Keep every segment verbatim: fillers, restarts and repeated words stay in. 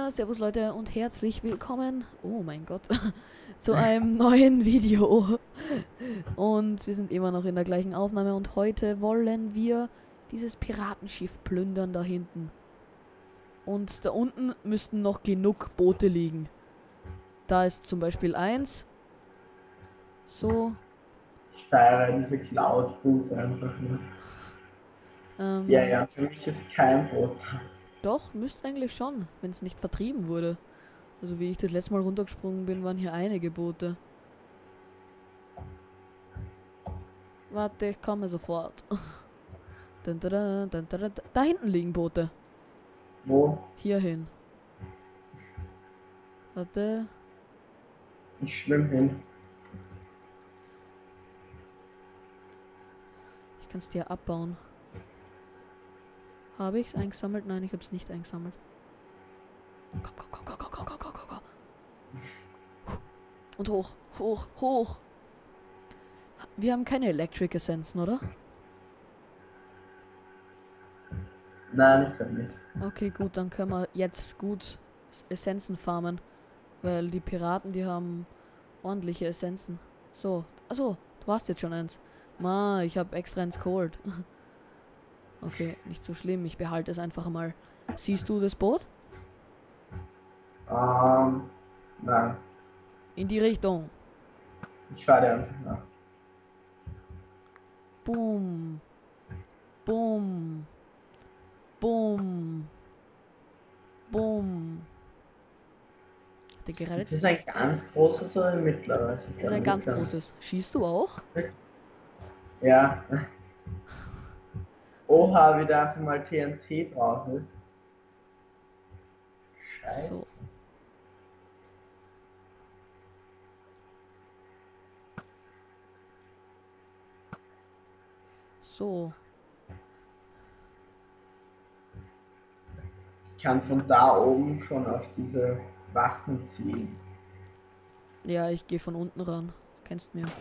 Ja, servus Leute und herzlich willkommen, oh mein Gott, zu einem neuen Video. Und wir sind immer noch in der gleichen Aufnahme und heute wollen wir dieses Piratenschiff plündern da hinten. Und da unten müssten noch genug Boote liegen. Da ist zum Beispiel eins. So. Ich feiere diese Cloud-Boots einfach nur. Ähm, Ja, ja, für mich ist kein Boot da. Doch, müsste eigentlich schon, wenn es nicht vertrieben wurde. Also wie ich das letzte Mal runtergesprungen bin, waren hier einige Boote. Warte, ich komme sofort. Dun, dun, dun, dun, dun, dun. Da hinten liegen Boote. Wo? Hierhin. Warte. Ich schwimme hin. Ich kann es dir abbauen. Habe ich es eingesammelt? Nein, ich habe es nicht eingesammelt. Komm, komm, komm, komm, komm, komm, komm, komm, komm. Und hoch, hoch, hoch. Wir haben keine Electric Essenzen, oder? Nein, ich glaube nicht. Okay, gut, dann können wir jetzt gut Essenzen farmen. Weil die Piraten, die haben ordentliche Essenzen. So, achso, du hast jetzt schon eins. Ma, ich habe extra eins geholt. Okay, nicht so schlimm, ich behalte es einfach mal. Siehst du das Boot? Ähm, nein. In die Richtung. Ich fahre dir einfach nach. Boom. Boom. Boom. Boom. Hat der gerade... Ist das ein ganz großes oder ein mittleres? Ich Das ist glaube, ein ganz mittleres. großes. Schießt du auch? Ja. Oha, wie da einfach mal T N T drauf ist. Scheiße. So. So. Ich kann von da oben schon auf diese Wachen ziehen. Ja, ich gehe von unten ran. Kennst mir.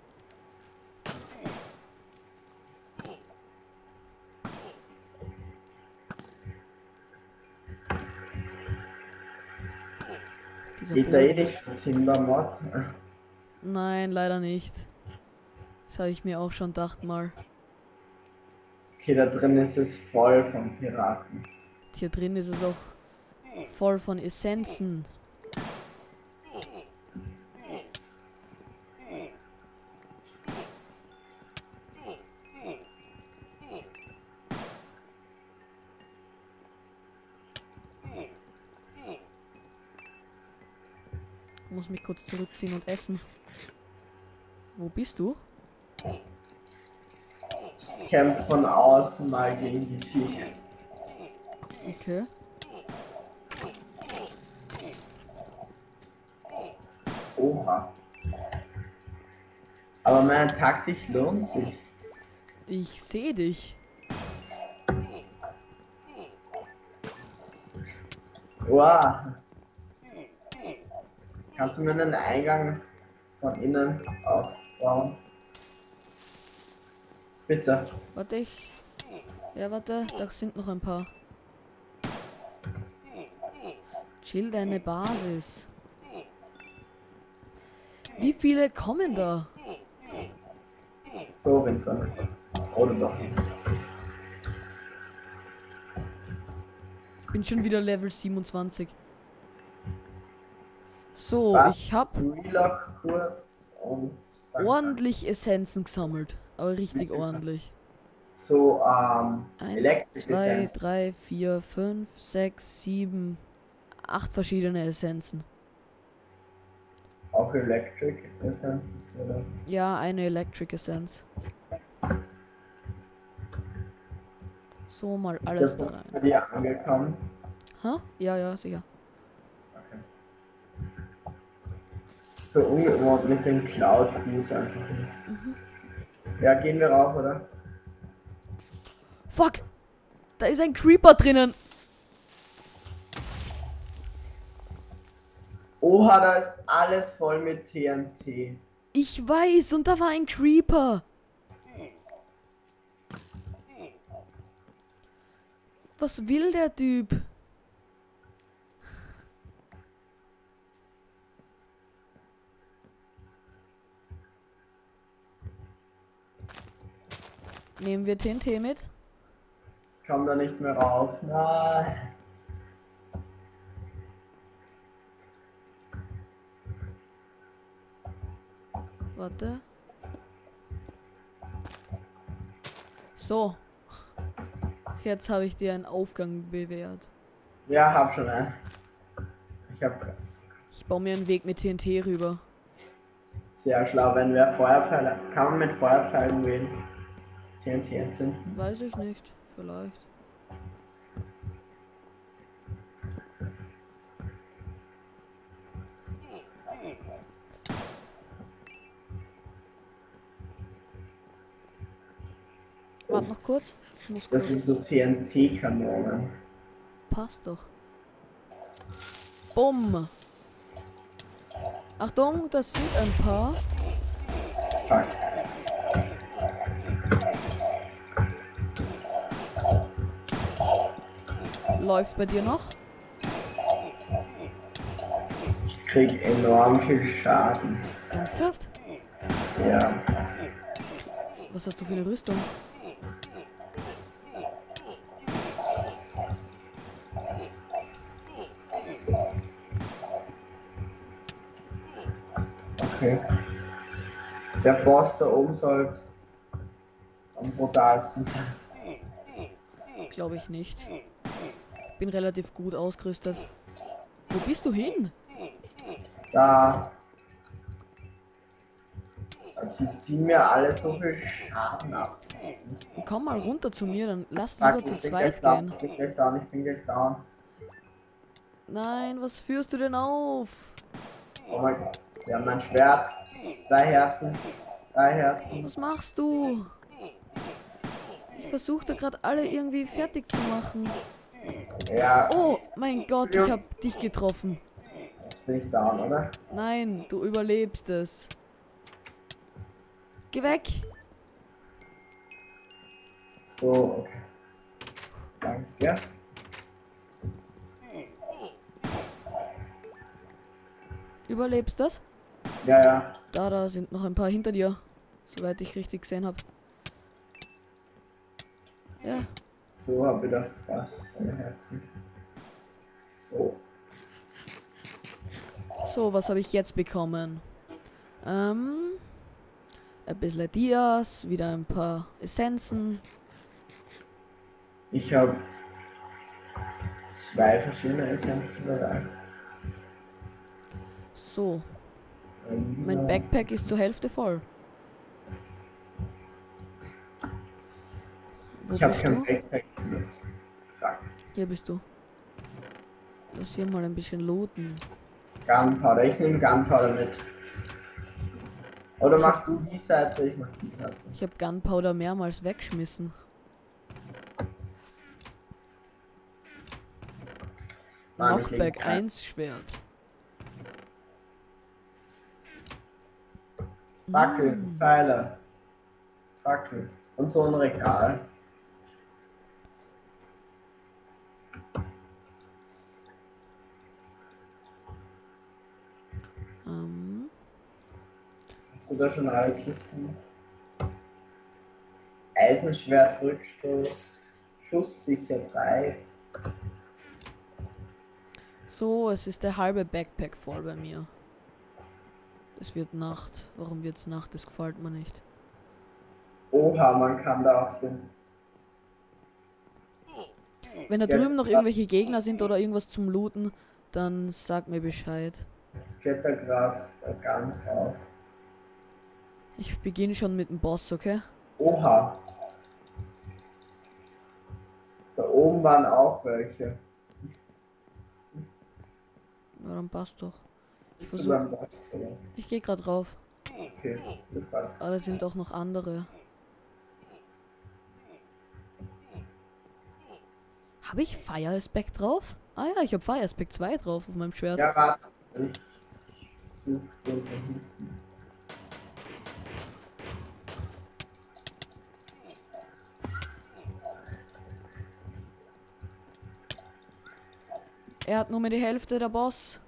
Dieser Geht da eh Boden. nicht für Timbermod? Nein, leider nicht. Das habe ich mir auch schon gedacht mal. Okay, da drin ist es voll von Piraten. Hier drin ist es auch voll von Essenzen. Ich muss mich kurz zurückziehen und essen. Wo bist du? Ich kämpfe von außen mal gegen die Viecher. Okay. Oha. Aber meine Taktik lohnt sich. Ich sehe dich. Wow. Kannst du mir einen Eingang von innen aufbauen? Bitte. Warte, ich... Ja, warte, da sind noch ein paar. Chill deine Basis. Wie viele kommen da? So, Windrunner. Oder doch nicht. Ich bin schon wieder Level siebenundzwanzig. So, Was? ich habe Relock kurz und dann ordentlich Essenzen gesammelt. Aber richtig viel? ordentlich. so ähm Eins, Electric zwei, Essence. drei, vier, fünf, sechs, sieben, acht verschiedene Essenzen. Auch Electric Essences oder? Ja, eine Electric Essence. So, mal Ist alles der da Punkt bei rein. dir angekommen? Ha? Ja, ja, sicher. Okay. So ungewohnt mit den Cloud Boots einfach. Mhm. Ja, gehen wir rauf, oder? Fuck! Da ist ein Creeper drinnen! Oha, da ist alles voll mit T N T. Ich weiß, und da war ein Creeper! Was will der Typ? Nehmen wir T N T mit? Ich komm da nicht mehr rauf. Nein. Warte. So. Jetzt habe ich dir einen Aufgang bewährt. Ja, hab schon einen. Ich hab Ich baue mir einen Weg mit T N T rüber. sehr schlau, wenn wir Feuerpfeile. Kann man mit Feuerpfeilen wen T N T entzünden? Weiß ich nicht. Vielleicht. Warte noch kurz. Ich muss Das kurz. sind so T N T-Kanonen. Passt doch. Bumm. Achtung, das sind ein paar. Fuck. Läuft bei dir noch? Ich krieg enorm viel Schaden. Ernsthaft? Ja. Was hast du für eine Rüstung? Okay. Der Boss da oben sollte am brutalsten sein. Glaube ich nicht. Bin relativ gut ausgerüstet. Wo bist du hin? Da. Sie ziehen mir alle so viel Schaden ab. Komm mal runter zu mir, dann lass Fuck, lieber zu ich bin zweit gleich down, gehen. ich bin gleich down, ich bin gleich down. Nein, was führst du denn auf? Oh mein Gott. Wir haben ein Schwert. Zwei Herzen. Drei Herzen. Was machst du? Ich versuche da gerade alle irgendwie fertig zu machen. Ja. Oh mein Gott, ich hab dich getroffen. Jetzt bin ich down, oder? Nein, du überlebst es. Geh weg. So, okay. Danke. Überlebst das? Ja, ja. Da, da sind noch ein paar hinter dir. Soweit ich richtig gesehen habe. Ja. So, hab wieder fast volle Herzen. So. So, was habe ich jetzt bekommen? Ähm, ein bisschen Dias, wieder ein paar Essenzen. Ich habe zwei verschiedene Essenzen dabei. So, Ähm, mein Backpack ist zur Hälfte voll. Wo Ich habe bist kein du? Backpack mit. Fuck. Hier bist du. Lass hier mal ein bisschen looten. Gunpowder. Ich nehme Gunpowder mit. Oder mach du die Seite, ich mach die Seite. Ich habe Gunpowder mehrmals weggeschmissen. Mann, ich leg Knockback kein- eins Schwert. Fackel, Mm. Pfeile. Fackel. Und so ein Regal. Ähm, Hast du da schon alle Kisten? Eisenschwert, Rückstoß, Schuss sicher drei. so, es ist der halbe Backpack voll bei mir. Es wird Nacht. Warum wird's Nacht? Das gefällt mir nicht. Oha, man kann da auf den. Wenn da Ja, drüben noch ja. irgendwelche Gegner sind oder irgendwas zum Looten, dann sag mir Bescheid. Kletter grad da ganz rauf. Ich beginne schon mit dem Boss, okay? Oha. Da oben waren auch welche. Ja, dann passt doch. Ich Bist du versuch, beim Boss, oder? ich gehe gerade rauf. Okay, ich weiß. Aber da sind auch noch andere. Habe ich Fire Aspect drauf? Ah ja, ich habe Fire Aspect zwei drauf auf meinem Schwert. Ja, warte. Ich, ich versuche den von hinten. Er hat nur mehr die Hälfte, der Boss.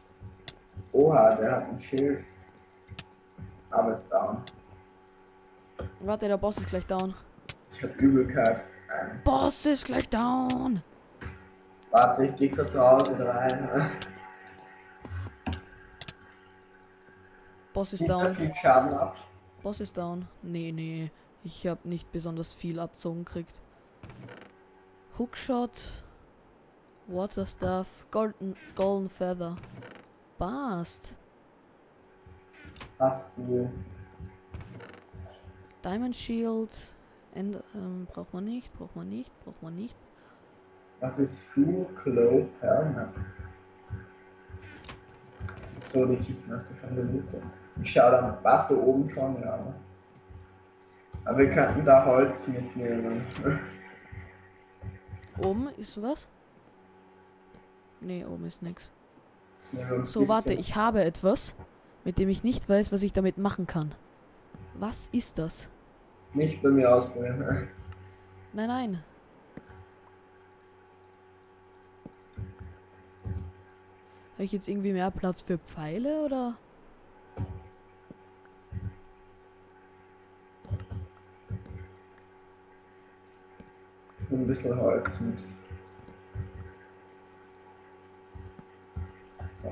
Oha, der hat ein Schild. Aber ist down. Warte, der Boss ist gleich down. Ich hab Übelkeit. Eins. Boss ist gleich down. Warte, ich geh kurz raus und rein. Boss ist Zieht er down. viel Schaden ab? Boss ist down. Nee, nee. Ich habe nicht besonders viel abzogen gekriegt. Hookshot. Water Stuff. Golden, Golden Feather. Bast. Hast du. Diamond Shield. End, ähm, braucht man nicht, braucht man nicht, braucht man nicht. Was ist Full Cloth Helmet? So, die Kisten hast du schon gelootet. Ich schau dann, warst du oben schon? Ja. Ne? Aber wir könnten da Holz mitnehmen. Oben ist was? Nee, oben ist nix. Nehmen So, warte, ich habe etwas, mit dem ich nicht weiß, was ich damit machen kann. Was ist das? Nicht bei mir ausprobieren. Nein, nein. Habe ich jetzt irgendwie mehr Platz für Pfeile oder? Ich nehme ein bisschen Holz mit. So.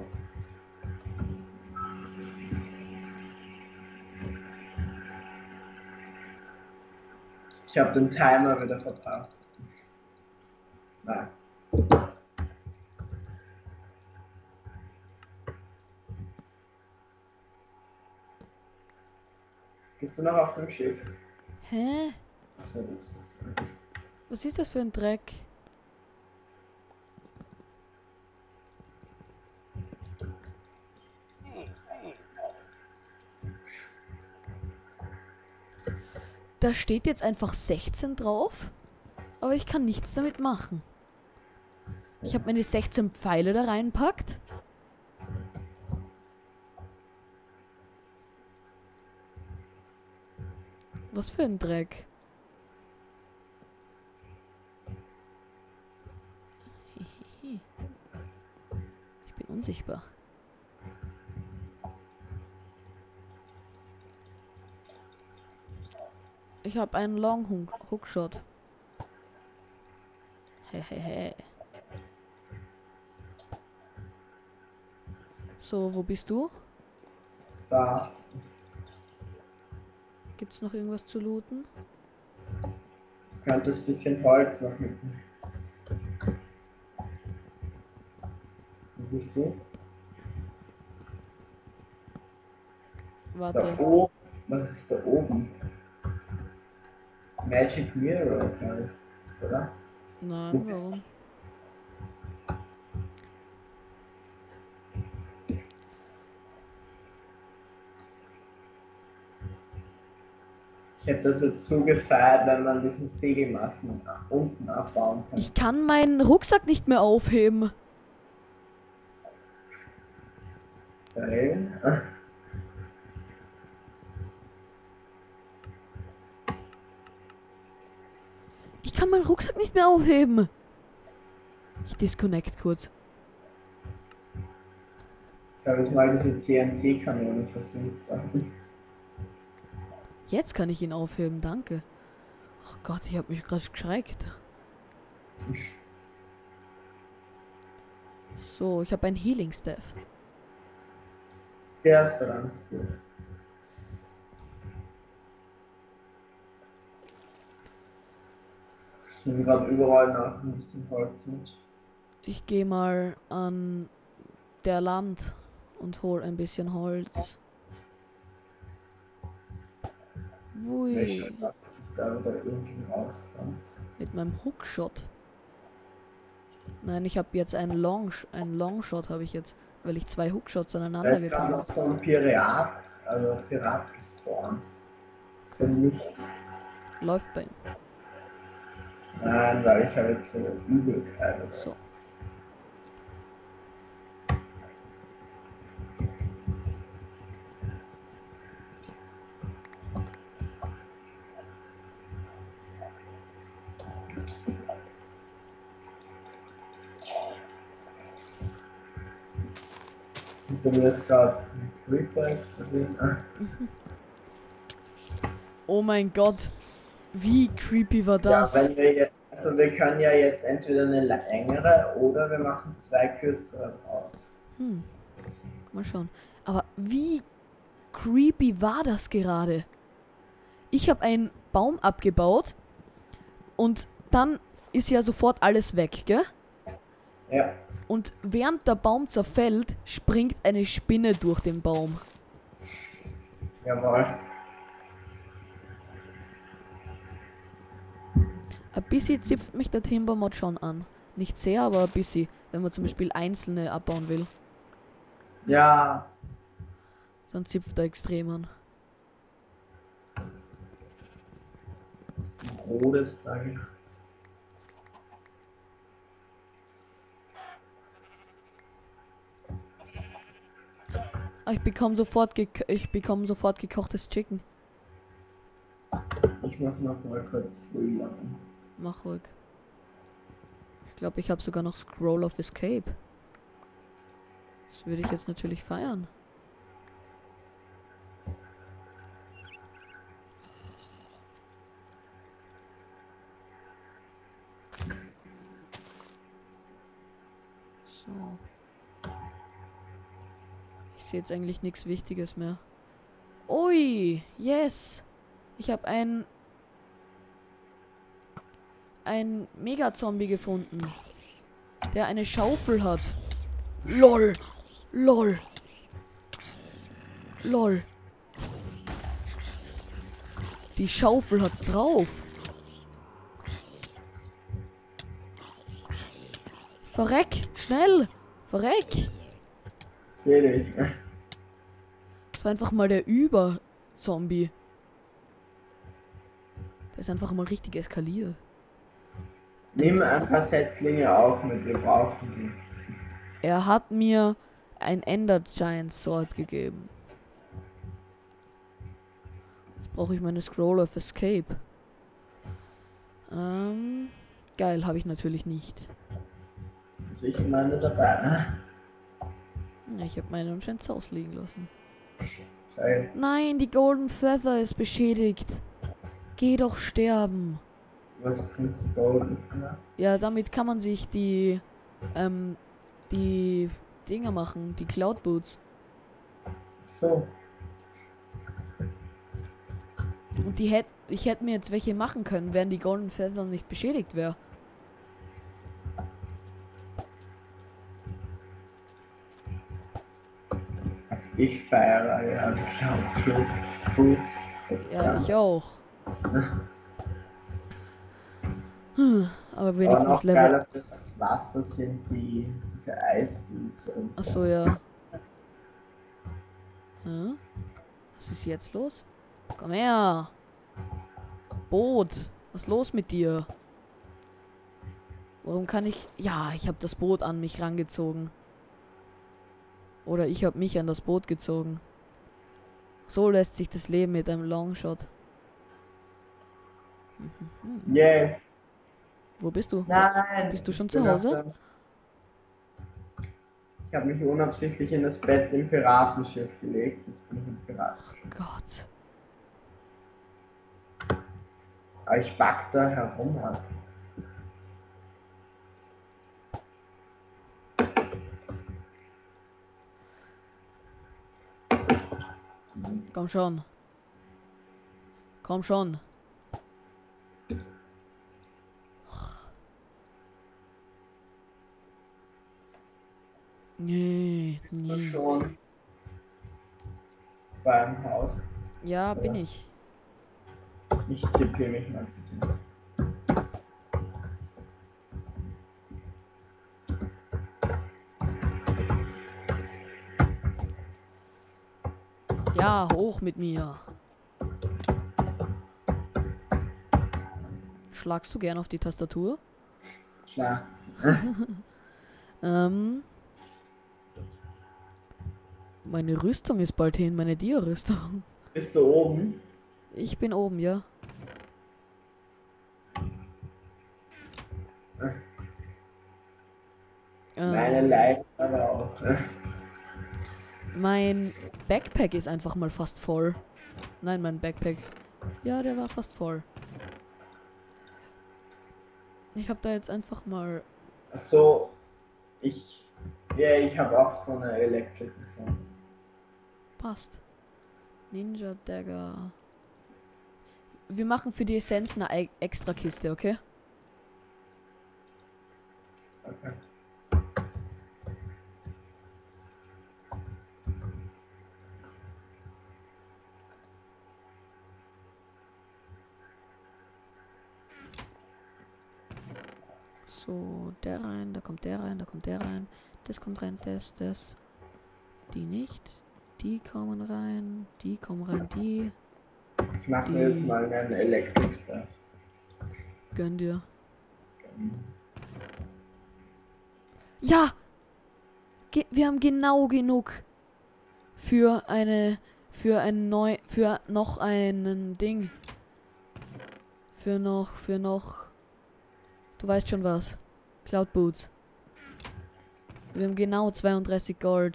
Ich habe den Timer wieder verpasst. Nein. Bist du noch auf dem Schiff? Hä? Achso, du bist nicht. Was ist das für ein Dreck? Da steht jetzt einfach sechzehn drauf, aber ich kann nichts damit machen. Ich habe meine sechzehn Pfeile da reinpackt. Was für ein Dreck. Ich bin unsichtbar. Ich habe einen Long Hook Hookshot. Hehehe. So, wo bist du? Da. Gibt's noch irgendwas zu looten? Du könntest ein bisschen Holz noch mitnehmen. Wo bist du? Da Warte. oben. Was ist da oben? Magic Mirror, glaube ich, oder? Nein, Wo bist warum? Ich hätte das jetzt so gefeiert, wenn man diesen Segelmasten unten abbauen kann. Ich kann meinen Rucksack nicht mehr aufheben. Weil, Ich kann meinen Rucksack nicht mehr aufheben. Ich disconnect kurz. ich habe jetzt mal diese T N T-Kanone versucht. Jetzt kann ich ihn aufheben, danke. Oh Gott, ich habe mich gerade geschreckt. So, ich habe einen Healing Staff. Der ist verdammt gut. Ich nehme gerade überall nach ein bisschen Holz mit. Ich gehe mal an der Land und hol ein bisschen Holz. Ich Ui, schaue, dass ich da wieder irgendwie rauskomme. mit meinem Hookshot. Nein, ich habe jetzt einen Long, einen Longshot habe ich jetzt, weil ich zwei Hookshots Da aneinander ist gerade getan noch habe. so ein Pirat, also Pirat gespawnt. Ist denn nichts? Läuft bei ihm. Nein, weil ich habe jetzt so Übelkeit oder So. was. Hinter mir ist gerade ein Creeper explodiert. Ah, Oh mein Gott. Wie creepy war das? Ja, wenn wir jetzt, also wir können ja jetzt entweder eine längere oder wir machen zwei kürzere draus. Hm. Mal schauen. Aber wie creepy war das gerade? Ich habe einen Baum abgebaut und dann ist ja sofort alles weg, gell? Ja. Und während der Baum zerfällt, springt eine Spinne durch den Baum. Jawohl. Ein bisschen zipft mich der Timbermod schon an. Nicht sehr, aber ein bisschen, wenn man zum Beispiel einzelne abbauen will. Ja. Dann zipft er extrem an. Rotes da. Ah, ich bekomme sofort gek ich bekomme sofort gekochtes Chicken. Ich muss noch mal kurz reloaden. Mach ruhig. Ich glaube, ich habe sogar noch Scroll of Escape. Das würde ich jetzt natürlich feiern. So. Ich sehe jetzt eigentlich nichts Wichtiges mehr. Ui, yes. Ich habe ein ein Mega-Zombie gefunden, der eine Schaufel hat. LOL. LOL. LOL. Die Schaufel hat's drauf. Verreck, schnell. Verreck. Seh dich. Das war einfach mal der Über-Zombie. Der ist einfach mal richtig eskaliert. Nimm ein paar Setzlinge auch mit, wir brauchen die. Er hat mir ein Ender Giant Sword gegeben. Jetzt brauche ich meine Scroll of Escape. Ähm, geil, habe ich natürlich nicht. Also ich meine dabei, ne? Ja, ich habe meine anscheinend zu Hause liegen lassen. Geil. Nein, die Golden Feather ist beschädigt. Geh doch sterben. Was bringt die Golden Feather? Ja, damit kann man sich die, ähm, die Dinger machen, die Cloud Boots. So. Und die hätte, ich hätte mir jetzt welche machen können, wären die Golden Feather nicht beschädigt wäre. Also ich feiere ja die Cloud Boots. Ja, ich auch. Hm, aber Aber wenigstens noch Level. geiler fürs Wasser sind die, diese Eisboots und so. Achso, ja. Hm? Was ist jetzt los? Komm her! Boot! Was ist los mit dir? Warum kann ich... Ja, ich habe das Boot an mich rangezogen. Oder ich habe mich an das Boot gezogen. So lässt sich das Leben mit einem Longshot. Mhm. Yeah. Wo bist du? Nein. Bist du schon ich zu bin Hause? auf der- Ich habe mich unabsichtlich in das Bett im Piratenschiff gelegt. Jetzt bin ich im Piratenschiff. Gott. Aber ich back da herum halt. Komm schon. Komm schon. Nee, Bist du nee. schon beim Haus? Ja, bin ich. Ich tippe mich mal zu dir. Ja, hoch mit mir. Schlagst du gern auf die Tastatur? Klar. Ähm. Meine Rüstung ist bald hin, meine Dia-Rüstung. Bist du oben? Ich bin oben, ja. Meine Ähm, Leiden aber auch. mein Backpack ist einfach mal fast voll. Nein, mein Backpack Ja, der war fast voll. Ich habe da jetzt einfach mal... Also, ich, ja, ich habe auch so eine Electric Essence. Passt. Ninja Dagger. Wir machen für die Essenz eine e- extra Kiste, okay? Okay. So, der rein, da kommt der rein, da kommt der rein. Das kommt rein, das, das. Die nicht. Die kommen rein, die kommen rein, die. Ich mache mir jetzt Die- mal einen Electric Stuff. Gönn dir. Ja! Ge wir haben genau genug für eine, für ein neu, für noch einen Ding. Für noch, für noch, du weißt schon was. Cloud Boots. Wir haben genau zweiunddreißig Gold.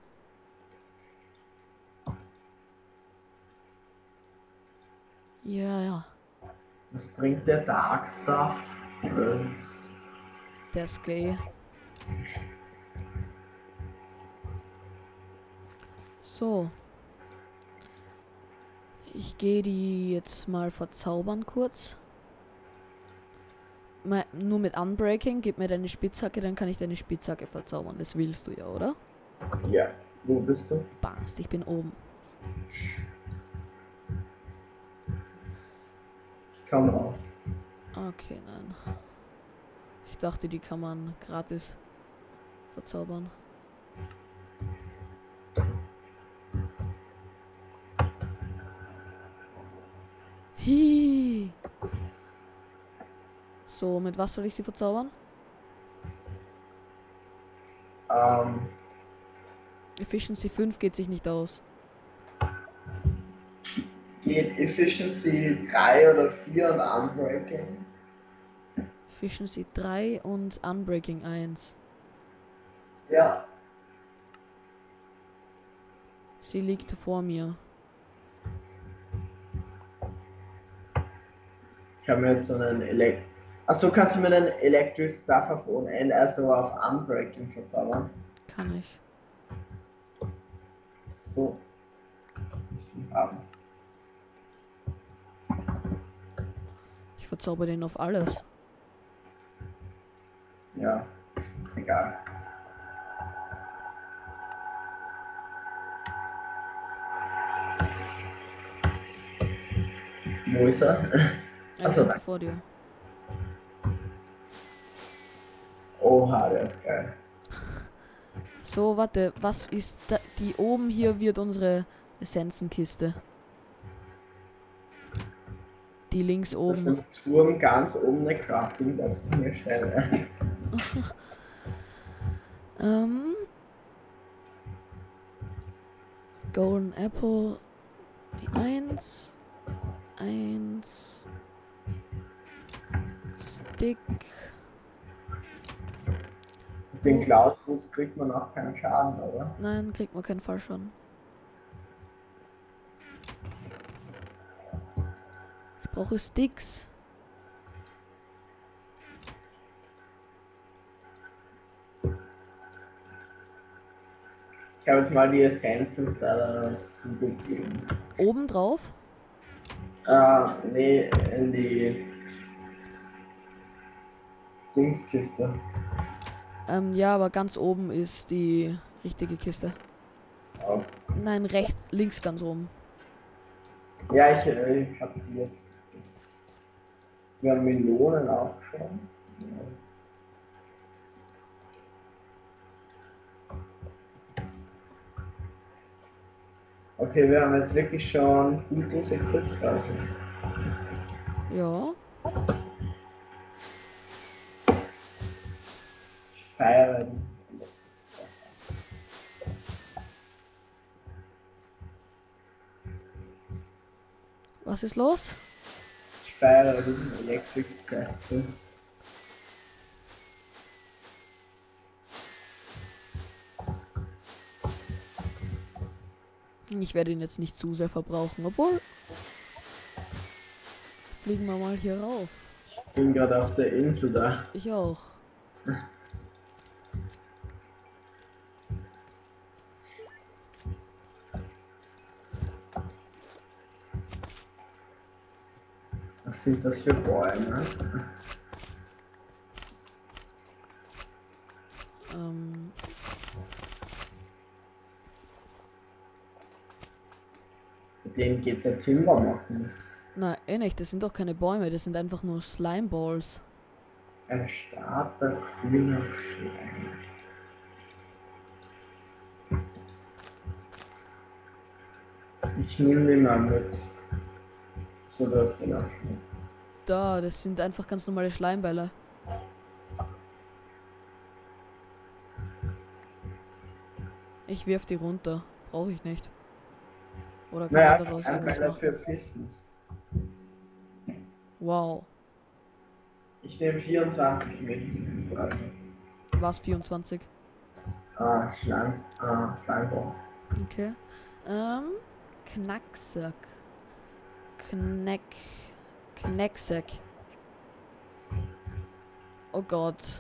Ja, ja. Was bringt der Dark Stuff? Äh, Der ist gay. So. Ich gehe die jetzt mal verzaubern kurz. Mal, nur mit Unbreaking. Gib mir deine Spitzhacke, dann kann ich deine Spitzhacke verzaubern. Das willst du ja, oder? Ja. Wo bist du? Bast, ich bin oben. Ich komme auf. Okay, nein. Ich dachte, die kann man gratis verzaubern. Hi. So, mit was soll ich sie verzaubern? Ähm, Efficiency fünf geht sich nicht aus. geht Efficiency drei oder vier und Unbreaking? Efficiency drei und Unbreaking eins. Ja. Sie liegt vor mir. Ich habe mir jetzt so einen Elekt... Achso, kannst du mir den Electric Stuff auf O N, also auf Unbreaking verzaubern? Kann ich. So. Müssen wir haben. Ich verzauber den auf alles. Ja. Egal. Wo ist er? Er Achso, liegt vor dir. Oha, der ist geil. So, warte, was ist da? Die oben hier wird unsere Essenzenkiste. Die links Ist auf oben. dem Turm ganz oben eine Crafting, das ist mir schnell. Ähm. Golden Apple. Die eins. eins. Stick. Mit den Cloud Boots kriegt man auch keinen Schaden, oder? Nein, kriegt man keinen Fallschaden. Ich brauche Sticks. Ich habe jetzt mal die Essences da dazu gegeben. Oben drauf. Äh, nee, in die Dingskiste. Ähm, ja, aber ganz oben ist die richtige Kiste. Oh. Nein, rechts, links ganz oben. Ja, ich, äh, ich habe die jetzt. Wir haben Melonen auch schon. Ja. Okay, wir haben jetzt wirklich schon gutes Equip quasi. Ja. Ich feiere diesen Electric Stuff. Was ist los? Ich feiere diesen Electric Stuff. So. Ich werde ihn jetzt nicht zu sehr verbrauchen, obwohl. fliegen wir mal hier rauf. Ich bin gerade auf der Insel da. Ich auch. Was sind das für Bäume? Ähm. Mit dem geht der Timber machen nicht. Na, eh nicht, das sind doch keine Bäume, das sind einfach nur Slimeballs. Ein starker grüner Schleim. Ich nehme den mal mit. So, da ist der Abschnitt. Da, das sind einfach ganz normale Schleimbälle. Ich wirf die runter. Brauche ich nicht. Oder kann Naja, man daraus ein irgendwas Bälle machen? für Pistons. Wow. Ich nehme vierundzwanzig mit. Also, Was vierundzwanzig? ah, Schleim, ah, Schleimball. Okay. Ähm, Knacksack. Knack. Knacksack. Oh Gott.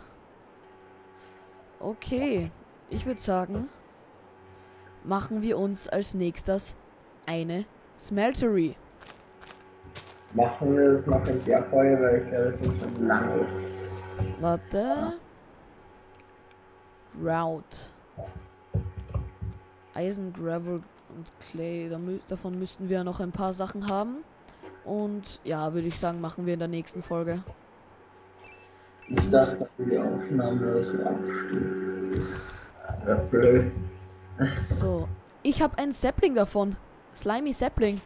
Okay. Ich würde sagen, machen wir uns als nächstes eine Smeltery. Machen wir das noch in der Folge, weil ich glaube, das sind schon lange jetzt. Warte. Route. Eisen, Gravel und Clay. Da mü davon müssten wir noch ein paar Sachen haben. Und ja, würde ich sagen, machen wir in der nächsten Folge. Nicht, dass die Aufnahme so abstürzt. Das ist ja blöd. So. Ich habe einen Sapling davon. Slimy Sapling.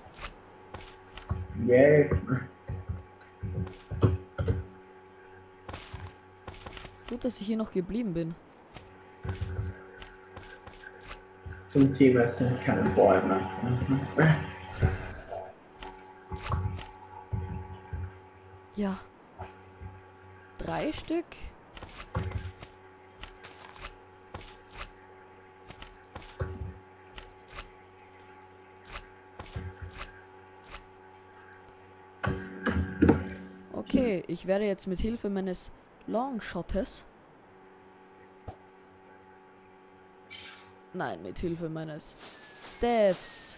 Yay. Gut, dass ich hier noch geblieben bin. Zum Thema, es sind keine Bäume. Mhm. Ja. Drei Stück. Okay, ich werde jetzt mit Hilfe meines Longshottes. Nein, mit Hilfe meines Staffs.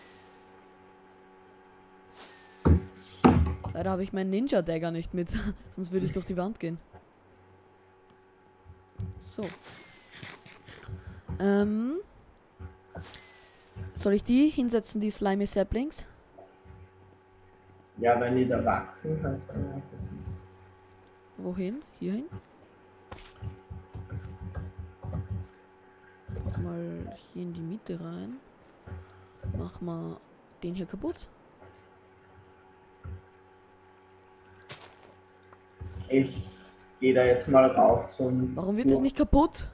Leider habe ich meinen Ninja Dagger nicht mit, sonst würde ich durch die Wand gehen. So. Ähm. Soll ich die hinsetzen, die Slimy Saplings? Ja, wenn die da wachsen, kannst du dann einfach so. Wohin? Hierhin? Mach mal hier in die Mitte rein. Mach mal den hier kaputt. Ich gehe da jetzt mal rauf zum. Warum wird es nicht kaputt?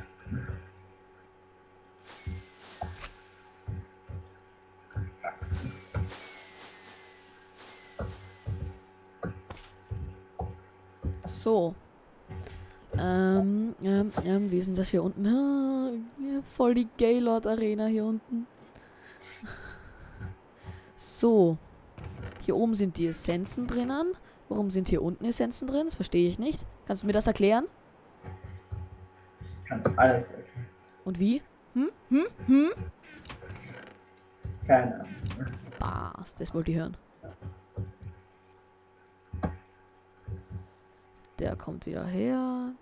So. Ähm, ähm, ähm, wie ist denn das hier unten? Ah, ja, voll die Gaylord Arena hier unten. So. Hier oben sind die Essenzen drinnen. Warum sind hier unten Essenzen drin? Das verstehe ich nicht. Kannst du mir das erklären? Ich kann alles erklären. Und wie? Hm? Hm? Hm? Keine Ahnung. Was? Das wollt ihr hören. Der kommt wieder her.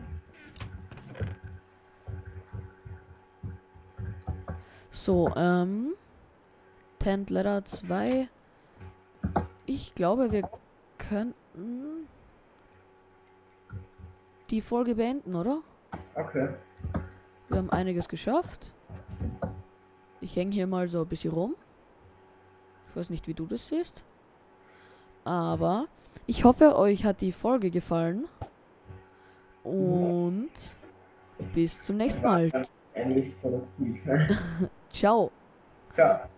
So, ähm. Tent Ladder zwei. Ich glaube, wir könnten die Folge beenden, oder? Okay. Wir haben einiges geschafft. Ich hänge hier mal so ein bisschen rum. Ich weiß nicht, wie du das siehst. Aber ich hoffe, euch hat die Folge gefallen. Und bis zum nächsten Mal. Ähnlich produktiv. Ciao. Ciao.